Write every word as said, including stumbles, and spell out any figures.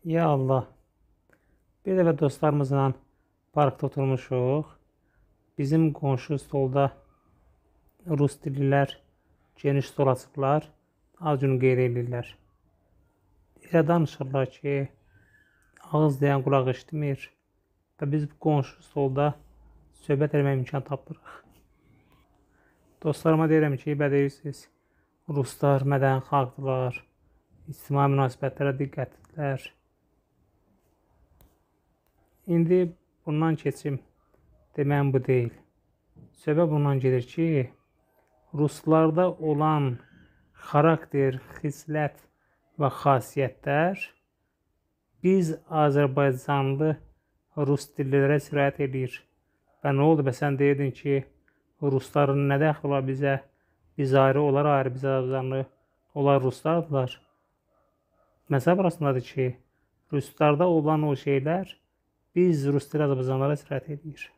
Ya Allah. Bir dəfə dostlarımızla parkda oturmuşuq. Bizim qonşu stolda rus dillilər geniş stol açıblar. Acını qeyd edirlər. Elə danışırlar ki, ağız deyən qulaq eşitmir. Və biz bu qonşu stolda söhbət etmək imkan tapırıq. Dostlarıma deyirəm ki, bədeyirsiniz. Ruslar mədəni xalqdırlar. İctimai münasibətlərə diqqətlidirlər. İndi bundan keçim deməm bu deyil. Söhbət bundan gedir ki, Ruslarda olan xarakter, xislət və xasiyyətlər biz Azərbaycanlı rus dillilərə sirayət edir. Və nə oldu? Bə sən deyirdin ki, Rusların nə dəxli var bizə? Biz ayrı, onlar ayrı, biz Azərbaycanlı, onlar Ruslardılar. Məsələ burasındadır ki, Ruslarda olan o şeylər biz Rus dili Azərbaycanlılara sirayət edir.